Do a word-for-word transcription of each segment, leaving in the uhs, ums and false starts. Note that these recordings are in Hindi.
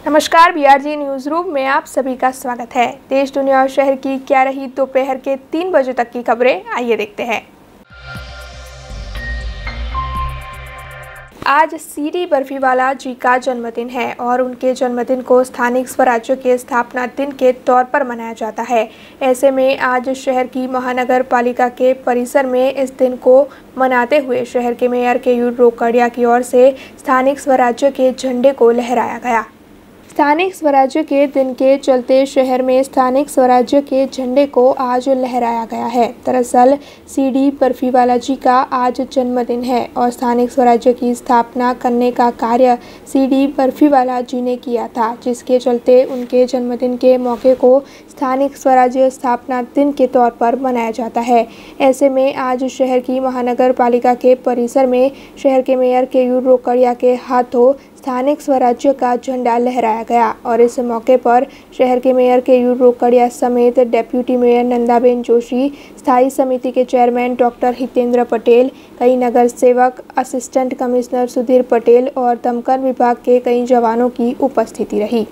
नमस्कार, बीआरजी न्यूज रूम में आप सभी का स्वागत है। देश, दुनिया और शहर की क्या रही दोपहर के तीन बजे तक की खबरें, आइए देखते हैं। आज सीडी बर्फीवाला जी का जन्मदिन है और उनके जन्मदिन को स्थानिक स्वराज्य के स्थापना दिन के तौर पर मनाया जाता है। ऐसे में आज शहर की महानगर पालिका के परिसर में इस दिन को मनाते हुए शहर के मेयर केयूर रोकड़िया की ओर से स्थानिक स्वराज्य के झंडे को लहराया गया। स्थानिक स्वराज्य के दिन के चलते शहर में स्थानिक स्वराज्य के झंडे को आज लहराया गया है। दरअसल सीडी बर्फीवाला जी का आज जन्मदिन है और स्थानिक स्वराज्य की स्थापना करने का कार्य सीडी बर्फीवाला जी ने किया था, जिसके चलते उनके जन्मदिन के मौके को स्थानिक स्वराज्य स्थापना दिन के तौर पर मनाया जाता है। ऐसे में आज शहर की महानगर पालिका के परिसर में शहर के मेयर केयूर रोकड़िया के हाथों स्थानिक स्वराज्य का झंडा लहराया गया और इस मौके पर शहर के मेयर केयूर रोकड़िया समेत डेप्यूटी मेयर नंदाबेन जोशी, स्थायी समिति के चेयरमैन डॉक्टर हितेंद्र पटेल, कई नगर सेवक, असिस्टेंट कमिश्नर सुधीर पटेल और दमकल विभाग के कई जवानों की उपस्थिति रही।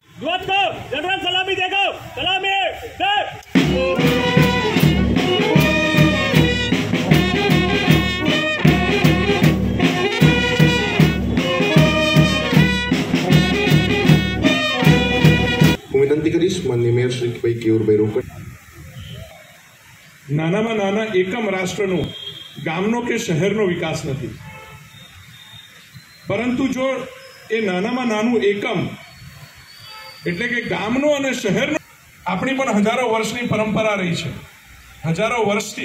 विनंती करीश माननीय मेयर श्री भाई केयूरभाई रोकड़। नानाમાં નાના એકમ રાષ્ટ્રનો ગામનો કે શહેરનો વિકાસ નથી, પરંતુ જો એ નાનામાં નાનું એકમ એટલે કે ગામનો અને શહેરનો આપણી પણ હજારો વર્ષની પરંપરા રહી છે। હજારો વર્ષથી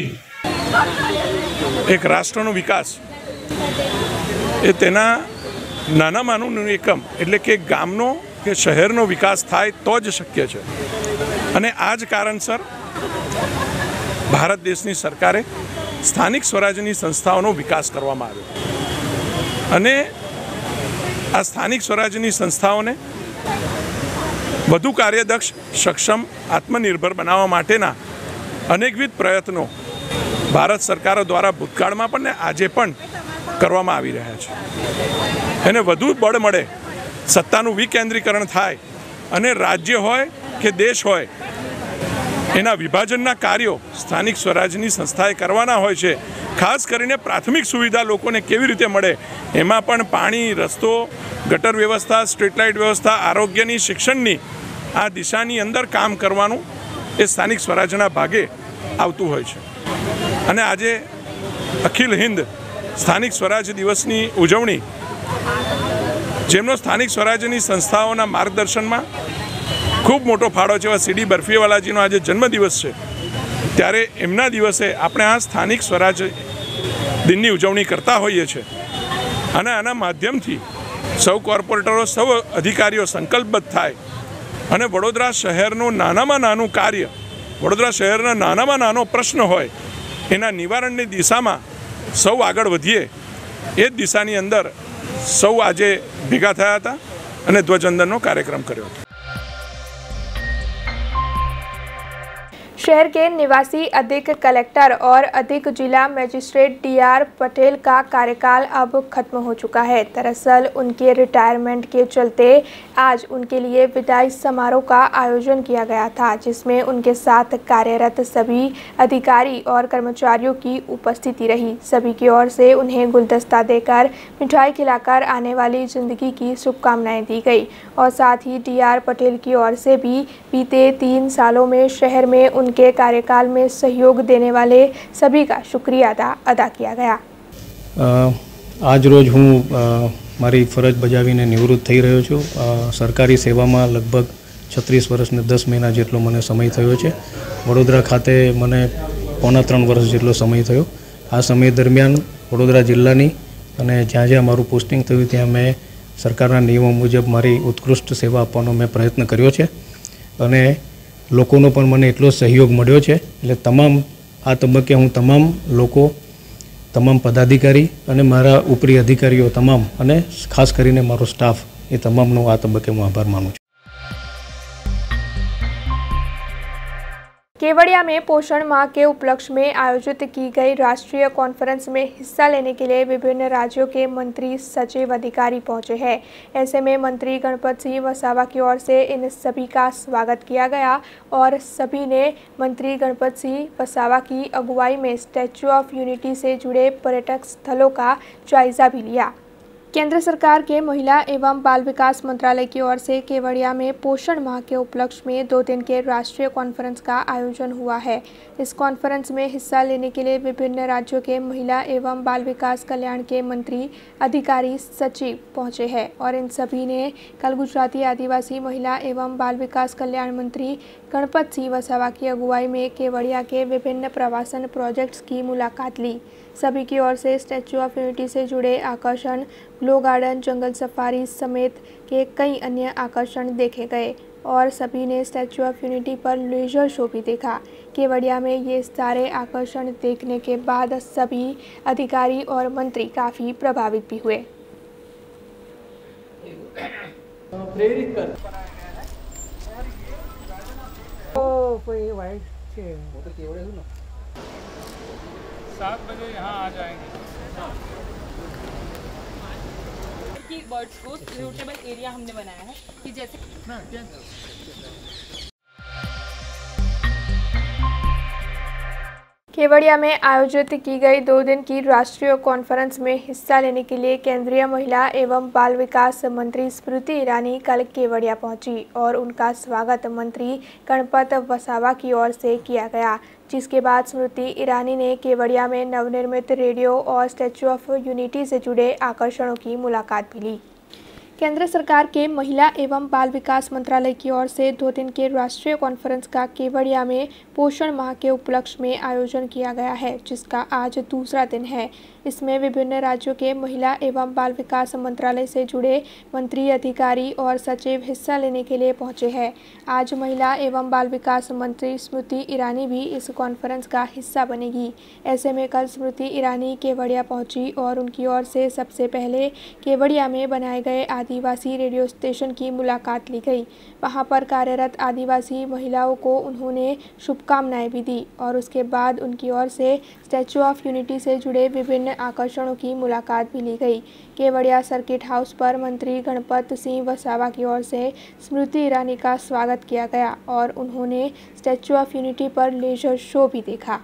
એક રાષ્ટ્રનો વિકાસ એ તેના નાનામાં નાનું એકમ એટલે કે ગામનો કે શહેરનો વિકાસ થાય તો જ શક્ય છે અને આ જ કારણસર ભારત દેશની સરકારે સ્થાનિક સ્વરાજ્યની સંસ્થાઓનો વિકાસ કરવામાં આવ્યો અને આ સ્થાનિક સ્વરાજ્યની સંસ્થાઓને વધુ કાર્યદક્ષ, સક્ષમ, આત્મનિર્ભર બનાવવા માટેના અનેકવિધ પ્રયત્નો ભારત સરકારો દ્વારા ભૂતકાળમાં પણ આજે પણ કરવામાં આવી રહ્યા છે। એને વધુ બળ મળે, સત્તાનું વિકેન્દ્રીકરણ થાય અને રાજ્ય હોય કે દેશ હોય એના વિભાજનના કાર્યો સ્થાનિક સ્વરાજ્યની સંસ્થાએ કરવાના હોય છે। ખાસ કરીને પ્રાથમિક સુવિધા લોકોને કેવી રીતે મળે એમાં પણ પાણી, રસ્તો, ગટર વ્યવસ્થા, સ્ટ્રીટ લાઇટ વ્યવસ્થા, આરોગ્યની, શિક્ષણની આ દિશાની અંદર કામ કરવાનું એ સ્થાનિક સ્વરાજ્યના ભાગે આવતું હોય છે અને આજે અખિલ હિન્દ સ્થાનિક સ્વરાજ્ય દિવસની ઉજવણી જેમનો સ્થાનિક સ્વરાજ્યની સંસ્થાઓના માર્ગદર્શનમાં ખૂબ મોટો ફાળો છે એવા સીડી બર્ફીવાલાજીનો આજે જન્મદિવસ છે, ત્યારે એમના દિવસે આપણે આ સ્થાનિક સ્વરાજ્ય દિનની ઉજવણી કરતા હોઈએ છીએ અને આના માધ્યમથી સૌ કોર્પોરેટરો, સૌ અધિકારીઓ સંકલ્પબદ્ધ થાય અને વડોદરા શહેરનું નાનામાં નાનું કાર્ય, વડોદરા શહેરના નાનામાં નાનો પ્રશ્ન હોય એના નિવારણની દિશામાં સૌ આગળ વધીએ એ જ દિશાની અંદર સૌ આજે ભેગા થયા હતા અને ધ્વજવંદનનો કાર્યક્રમ કર્યો હતો। शहर के निवासी अधिक कलेक्टर और अधिक जिला मजिस्ट्रेट डीआर पटेल का कार्यकाल अब खत्म हो चुका है। दरअसल उनके रिटायरमेंट के चलते आज उनके लिए विदाई समारोह का आयोजन किया गया था, जिसमें उनके साथ कार्यरत सभी अधिकारी और कर्मचारियों की उपस्थिति रही। सभी की ओर से उन्हें गुलदस्ता देकर मिठाई खिलाकर आने वाली जिंदगी की शुभकामनाएं दी गई और साथ ही डीआर पटेल की ओर से भी बीते तीन सालों में शहर में उनके के कार्यकाल में सहयोग देने वाले सभी का शुक्रिया अदा अदा किया गया। आज रोज हूँ मारी फरज बजावीने निवृत्त थई रह्यो छुं। सरकारी सेवा में लगभग छत्रीस वर्ष ने दस महीना जेटलो मने समय थयो छे। वडोदरा खाते मने पौना त्रण वर्ष जेटलो समय थयो। आ समय दरमियान वडोदरा जिल्लानी अने ज्यां ज्यां मारुं पोस्टिंग थयुं त्यां मैं सरकारना नियमों मुजब मारी उत्कृष्ट सेवा आपवानो मैं प्रयत्न कर्यो छे अने लोकोनो पण मने एटलो सहयोग मळ्यो छे। એટલે તમામ આ તબક્કે હું તમામ લોકો, તમામ પદાધિકારી અને મારા ઉપરી અધિકારીઓ તમામ અને ખાસ કરીને મારો સ્ટાફ એ તમામનો આ તબક્કે હું આભાર માનું છું। केवड़िया में पोषण माह के उपलक्ष्य में आयोजित की गई राष्ट्रीय कॉन्फ्रेंस में हिस्सा लेने के लिए विभिन्न राज्यों के मंत्री, सचिव, अधिकारी पहुंचे हैं। ऐसे में मंत्री गणपत सिंह वसावा की ओर से इन सभी का स्वागत किया गया और सभी ने मंत्री गणपत सिंह वसावा की अगुवाई में स्टैच्यू ऑफ यूनिटी से जुड़े पर्यटक स्थलों का जायजा भी लिया। केंद्र सरकार के महिला एवं बाल विकास मंत्रालय की ओर से केवड़िया में पोषण माह के उपलक्ष्य में दो दिन के राष्ट्रीय कॉन्फ्रेंस का आयोजन हुआ है। इस कॉन्फ्रेंस में हिस्सा लेने के लिए विभिन्न राज्यों के महिला एवं बाल विकास कल्याण के मंत्री, अधिकारी, सचिव पहुंचे हैं और इन सभी ने कल गुजराती आदिवासी महिला एवं बाल विकास कल्याण मंत्री गणपत सिंह वसावा की अगुवाई में केवड़िया के विभिन्न प्रवासन प्रोजेक्ट्स की मुलाकात ली। सभी की ओर से स्टैच्यू ऑफ यूनिटी से जुड़े आकर्षण, ग्लो गार्डन, जंगल सफारी समेत के कई अन्य आकर्षण देखे गए और सभी ने स्टैच्यू ऑफ यूनिटी पर लेजर शो भी देखा। केवड़िया में ये सारे आकर्षण देखने के बाद सभी अधिकारी और मंत्री काफ़ी प्रभावित भी हुए। प्रेरित कर ओ कोई वाइट के वो तो केवड़े हूँ ना सात बजे यहाँ आ जाएंगे कि बर्ड्स को सूटेबल एरिया हमने बनाया है कि जैसे ना केवड़िया में आयोजित की गई दो दिन की राष्ट्रीय कॉन्फ्रेंस में हिस्सा लेने के लिए केंद्रीय महिला एवं बाल विकास मंत्री स्मृति ईरानी कल केवड़िया पहुंची और उनका स्वागत मंत्री गणपत वसावा की ओर से किया गया, जिसके बाद स्मृति ईरानी ने केवड़िया में नवनिर्मित रेडियो और स्टैच्यू ऑफ यूनिटी से जुड़े आकर्षणों की मुलाकात भी ली। केंद्र सरकार के महिला एवं बाल विकास मंत्रालय की ओर से दो दिन के राष्ट्रीय कॉन्फ्रेंस का केवड़िया में पोषण माह के उपलक्ष्य में आयोजन किया गया है, जिसका आज दूसरा दिन है। इसमें विभिन्न राज्यों के महिला एवं बाल विकास मंत्रालय से जुड़े मंत्री, अधिकारी और सचिव हिस्सा लेने के लिए पहुंचे हैं। आज महिला एवं बाल विकास मंत्री स्मृति ईरानी भी इस कॉन्फ्रेंस का हिस्सा बनेगी। ऐसे में कल स्मृति ईरानी केवड़िया पहुंची और उनकी ओर से सबसे पहले केवड़िया में बनाए गए आदिवासी रेडियो स्टेशन की मुलाकात ली गई। वहां पर कार्यरत आदिवासी महिलाओं को उन्होंने शुभकामनाएं भी दी और उसके बाद उनकी ओर से स्टैच्यू ऑफ यूनिटी से जुड़े विभिन्न आकर्षणों की मुलाकात भी ली गई। केवड़िया सर्किट हाउस पर मंत्री गणपत सिंह वसावा की ओर से स्मृति ईरानी का स्वागत किया गया और उन्होंने स्टैच्यू ऑफ यूनिटी पर लेजर शो भी देखा।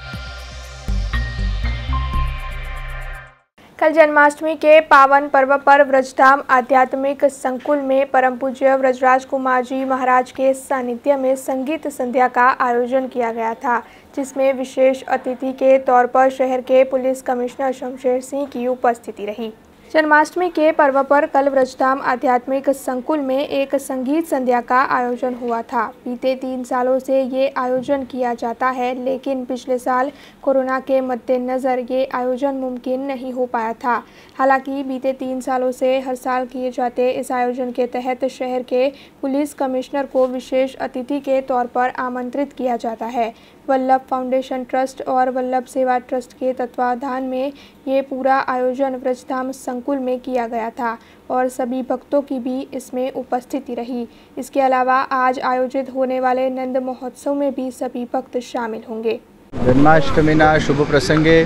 कल जन्माष्टमी के पावन पर्व पर व्रजधाम आध्यात्मिक संकुल में परम पूज्य व्रजराज कुमार जी महाराज के सानिध्य में संगीत संध्या का आयोजन किया गया था, जिसमें विशेष अतिथि के तौर पर शहर के पुलिस कमिश्नर शमशेर सिंह की उपस्थिति रही। जन्माष्टमी के पर्व पर कल व्रजधाम आध्यात्मिक संकुल में एक संगीत संध्या का आयोजन हुआ था। बीते तीन सालों से ये आयोजन किया जाता है, लेकिन पिछले साल कोरोना के मद्देनज़र ये आयोजन मुमकिन नहीं हो पाया था। हालांकि बीते तीन सालों से हर साल किए जाते इस आयोजन के तहत शहर के पुलिस कमिश्नर को विशेष अतिथि के तौर पर आमंत्रित किया जाता है। वल्लभ फाउंडेशन ट्रस्ट और वल्लभ सेवा ट्रस्ट के तत्वाधान में ये पूरा आयोजन व्रजधाम संकुल में किया गया था और सभी भक्तों की भी इसमें उपस्थिति रही। इसके अलावा आज आयोजित होने वाले नंद महोत्सव में भी सभी भक्त शामिल होंगे। जन्माष्टमीना शुभ प्रसंगे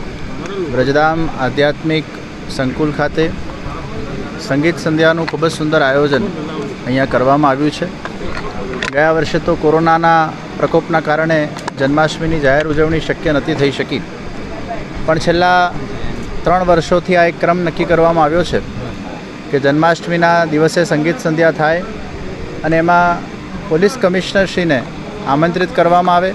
व्रजधाम आध्यात्मिक संकुल खाते संगीत संध्याનું ખૂબ જ સુંદર આયોજન અહીંયા કરવામાં આવ્યું છે। ગયા વર્ષે તો કોરોનાના પ્રકોપના કારણે જન્માષ્ટમીની જાહેર ઉજવણી શક્ય નથી થઈ શકી, પણ છેલ્લા ત્રણ વર્ષોથી આ એક ક્રમ નક્કી કરવામાં આવ્યો છે કે જન્માષ્ટમીના દિવસે સંગીત સંધ્યા થાય અને એમાં પોલીસ કમિશનરશ્રીને આમંત્રિત કરવામાં આવે।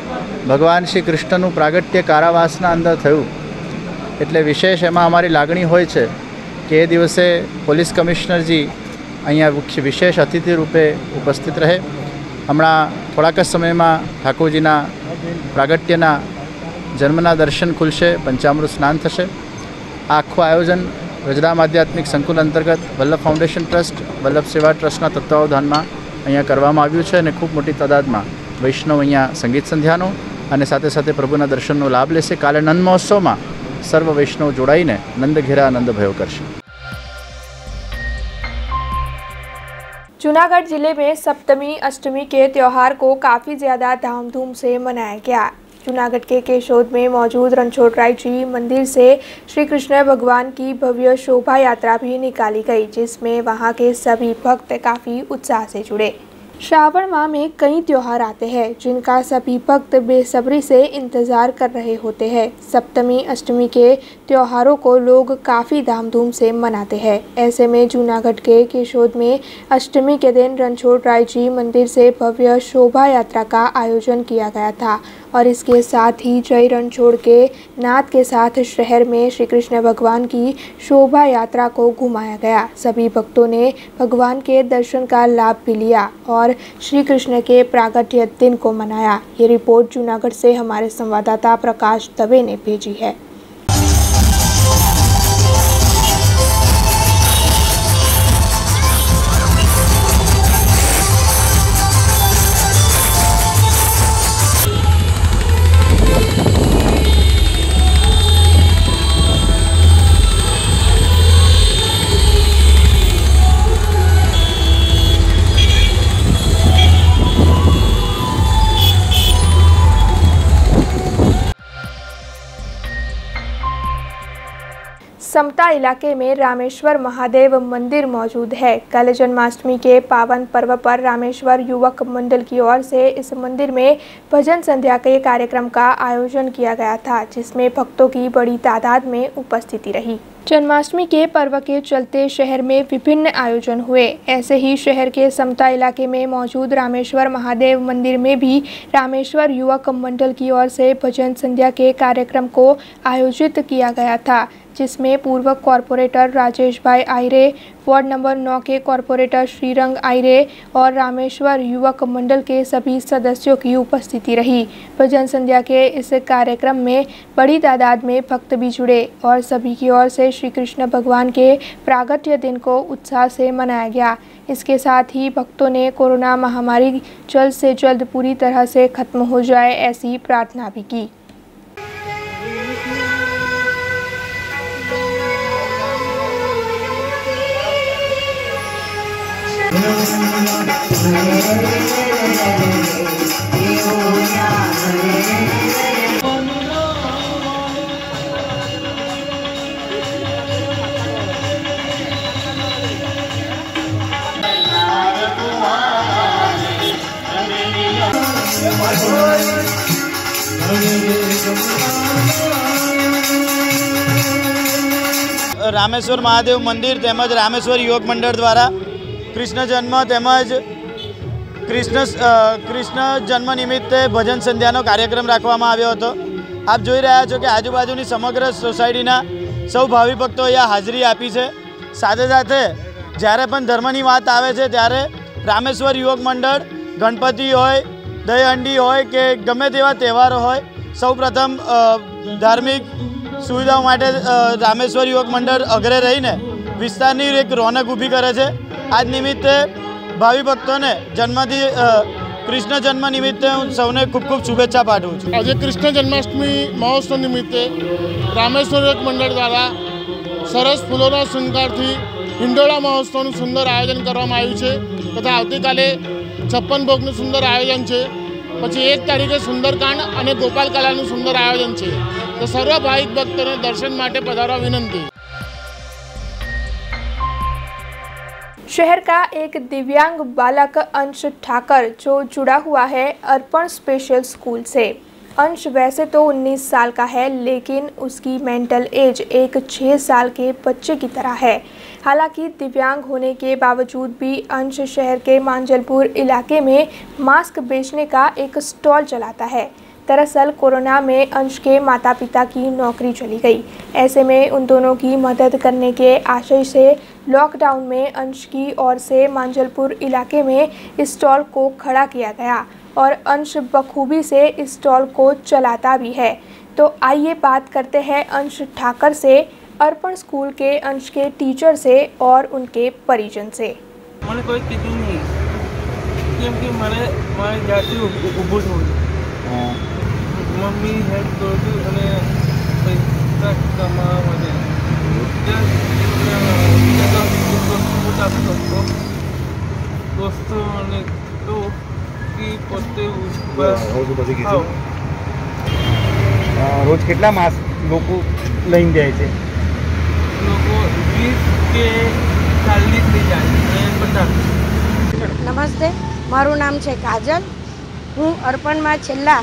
ભગવાન શ્રી કૃષ્ણનું પ્રાગટ્ય કારાવાસના અંદર થયું એટલે વિશેષ એમાં અમારી લાગણી હોય છે કે એ દિવસે પોલીસ કમિશનરજી અહીંયા વિશેષ અતિથિ રૂપે ઉપસ્થિત રહે। હમણાં થોડાક જ સમયમાં ઠાકોરજીના પ્રાગટ્યના જન્મના દર્શન ખુલશે, પંચામૃત સ્નાન થશે। આ આખું આયોજન વ્રજધામ આધ્યાત્મિક સંકુલ અંતર્ગત વલ્લભ ફાઉન્ડેશન ટ્રસ્ટ, વલ્લભ સેવા ટ્રસ્ટના તત્વાવધાનમાં અહીંયા કરવામાં આવ્યું છે અને ખૂબ મોટી તાદાદમાં વૈષ્ણવ અહીંયા સંગીત સંધ્યાનો અને સાથે સાથે પ્રભુના દર્શનનો લાભ લેશે। કાલે નંદ મહોત્સવમાં સર્વ વૈષ્ણવ જોડાઈને નંદ ઘેરા નંદ ભયો કરશે। जूनागढ़ जिले में सप्तमी अष्टमी के त्यौहार को काफ़ी ज़्यादा धामधूम से मनाया गया। जूनागढ़ के केशोद में मौजूद रणछोड़राय जी मंदिर से श्री कृष्ण भगवान की भव्य शोभा यात्रा भी निकाली गई, जिसमें वहां के सभी भक्त काफ़ी उत्साह से जुड़े। श्रावण माह में कई त्योहार आते हैं जिनका सभी भक्त बेसब्री से इंतज़ार कर रहे होते हैं। सप्तमी अष्टमी के त्योहारों को लोग काफ़ी धामधूम से मनाते हैं। ऐसे में जूनागढ़ के केशोद में अष्टमी के दिन रणछोड़राय जी मंदिर से भव्य शोभा यात्रा का आयोजन किया गया था और इसके साथ ही जय रणछोड़ के नाद के साथ शहर में श्री कृष्ण भगवान की शोभा यात्रा को घुमाया गया। सभी भक्तों ने भगवान के दर्शन का लाभ भी लिया और श्री कृष्ण के प्रागट्य दिन को मनाया। ये रिपोर्ट जूनागढ़ से हमारे संवाददाता प्रकाश दवे ने भेजी है। समता इलाके में रामेश्वर महादेव मंदिर मौजूद है। कल जन्माष्टमी के पावन पर्व पर रामेश्वर युवक मंडल की ओर से इस मंदिर में भजन संध्या के कार्यक्रम का आयोजन किया गया था, जिसमें भक्तों की बड़ी तादाद में उपस्थिति रही। जन्माष्टमी के पर्व के चलते शहर में विभिन्न आयोजन हुए। ऐसे ही शहर के समता इलाके में मौजूद रामेश्वर महादेव मंदिर में भी रामेश्वर युवक मंडल की ओर से भजन संध्या के कार्यक्रम को आयोजित किया गया था, जिसमें पूर्व कॉरपोरेटर राजेश भाई आयरे, वार्ड नंबर नौ के कॉरपोरेटर श्रीरंग आयरे और रामेश्वर युवक मंडल के सभी सदस्यों की उपस्थिति रही। भजन संध्या के इस कार्यक्रम में बड़ी तादाद में भक्त भी जुड़े और सभी की ओर से श्री कृष्ण भगवान के प्रागट्य दिन को उत्साह से मनाया गया। इसके साथ ही भक्तों ने कोरोना महामारी जल्द से जल्द पूरी तरह से खत्म हो जाए, ऐसी प्रार्थना भी की। रामेश्वर महादेव मंदिर तेमज रामेश्वर युवक मंडल द्वारा कृष्ण जन्म तेमज कृष्ण कृष्ण जन्म निमित्ते भजन संध्यानो कार्यक्रम राखवामां आव्यो हतो। आप जोई रह्या छो कि आजुबाजुनी समग्र सोसायटीना सौ भावी भक्तों अहींया हाजरी आपी छे। साथे साथे ज्यारे पण धर्मनी वात आवे छे त्यारे रामेश्वर युवक मंडल गणपति होय, दहीहंडी होय के गमे तेवा तहेवारो होय, सौ प्रथम धार्मिक सुविधाओं माटे रामेश्वर युवक मंडल अग्रे रहीने विस्तारनी एक रौनक ऊभी करे छे। आज निमित्ते भावी भक्तों ने जन्मदि कृष्ण जन्म निमित्ते हूँ सौने खूब खूब शुभेच्छा पाठवुं छुं। आज कृष्ण जन्माष्टमी महोत्सव निमित्ते रामेश्वर युवक मंडल द्वारा सरस फूलोना श्रृंगारथी हिंडोळा महोत्सवનું सुंदर आयोजन करवामां आव्युं छे तथा आवतीकाले छप्पन भोगનું सुंदर आयोजन छे। पछी एक तारीखे सुंदरकांड અને गोपाल कलाનું सुंदर आयोजन छे। तो सर्व भाविक भक्तों दर्शन माटे पधारवा विनंती। शहर का एक दिव्यांग बालक अंश ठाकर जो जुड़ा हुआ है अर्पण स्पेशल स्कूल से। अंश वैसे तो उन्नीस साल का है, लेकिन उसकी मेंटल एज एक छः साल के बच्चे की तरह है। हालांकि दिव्यांग होने के बावजूद भी अंश शहर के मांजलपुर इलाके में मास्क बेचने का एक स्टॉल चलाता है। दरअसल कोरोना में अंश के माता पिता की नौकरी चली गई। ऐसे में उन दोनों की मदद करने के आशय से लॉकडाउन में अंश की ओर से मांजलपुर इलाके में इस स्टॉल को खड़ा किया गया और अंश बखूबी से इस स्टॉल को चलाता भी है। तो आइए बात करते हैं अंश ठाकर से, अर्पण स्कूल के अंश के टीचर से और उनके परिजन से। मैंने कोई कीधुं नहीं क्योंकि मैंने मारे जाती ऊभું છું। मम्मी हेल्प करती અને પૈસા કમાવા માટે ત્યાં આપી શકતો વસ્તુઓને તો કે પોતે રોજ કેટલા માસ લોકો લઈને જાય છે? લોકો વીસ કે ચાલીસ લઈ જાય અને પચાસ. નમસ્તે, મારું નામ છે કાજલ. હું અર્પણમાં છેલ્લા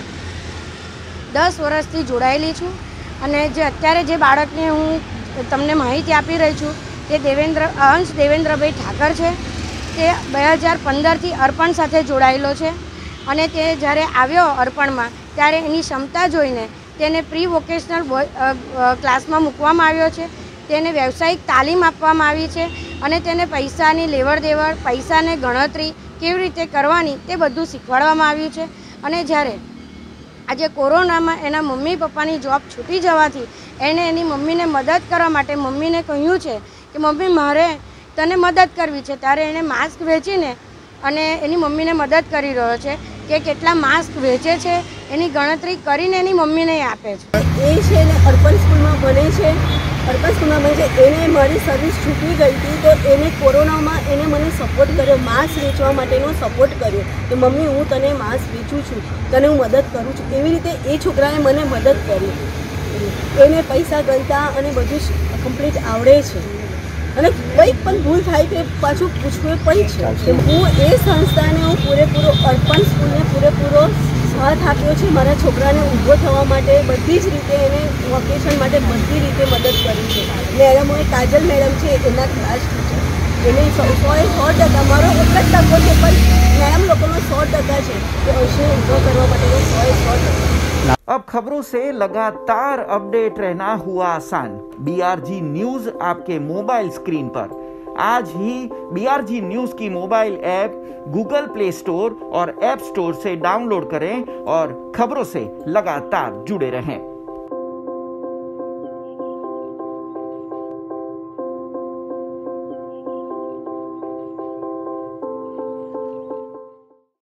દસ વર્ષથી જોડાયેલી છું અને જે અત્યારે જે બાળકને હું તમને માહિતી આપી રહી છું તે દેવેન્દ્ર અંશ દેવેન્દ્રભાઈ ઠાકર છે. તે બે હજાર પંદરથી અર્પણ સાથે જોડાયેલો છે અને તે જ્યારે આવ્યો અર્પણમાં ત્યારે એની ક્ષમતા જોઈને તેને પ્રી વોકેશનલ ક્લાસમાં મૂકવામાં આવ્યો છે. તેને વ્યવસાયિક તાલીમ આપવામાં આવી છે અને તેને પૈસાની લેવડ દેવડ, પૈસાને ગણતરી કેવી રીતે કરવાની તે બધું શીખવાડવામાં આવ્યું છે. અને જ્યારે આજે કોરોનામાં એના મમ્મી પપ્પાની જોબ છૂટી જવાથી એણે એની મમ્મીને મદદ કરવા માટે મમ્મીને કહ્યું છે કે મમ્મી મારે તને મદદ કરવી છે, ત્યારે એણે માસ્ક વેચીને અને એની મમ્મીને મદદ કરી રહ્યો છે કે કેટલા માસ્ક વેચે છે એની ગણતરી કરીને એની મમ્મીને આપે છે. એ છે ને અર્પણ સ્કૂલમાં ભણે છે. અર્પણ સ્કૂલમાં ભણે છે. એને મારી સર્વિસ છૂટી ગઈ હતી તો એને કોરોનામાં એને મને સપોર્ટ કર્યો, માસ્ક વેચવા માટેનો સપોર્ટ કર્યો કે મમ્મી હું તને માસ્ક વેચું છું, તને હું મદદ કરું છું. એવી રીતે એ છોકરાએ મને મદદ કરી. એને પૈસા ગણતા અને બધું જ કમ્પ્લીટ આવડે છે અને કંઈક પણ ભૂલ થાય તો પાછું પૂછવું પણ છે. હું એ સંસ્થાને હું પૂરેપૂરો અર્પણ સ્કૂલને પૂરેપૂરો સાથ આપ્યો છે. મારા છોકરાને ઊભો થવા માટે બધી જ રીતે એને વોકેશન માટે બધી રીતે મદદ કરી છે. મેડમ હોય કાજલ મેડમ છે એના ક્લાસ ટીચર, એને સો સો ટકા મારો એક જ ટકો છે પણ મેડમ લોકોનો સો ટકા છે કે અંશે ઊભો કરવા માટેનો સો સો ટકા. अब खबरों से लगातार अपडेट रहना हुआ आसान. बीआरजी न्यूज आपके मोबाइल स्क्रीन पर. आज ही बीआरजी न्यूज की mobile app Google play store और ऐप स्टोर से डाउनलोड करें और खबरों से लगातार जुड़े रहें.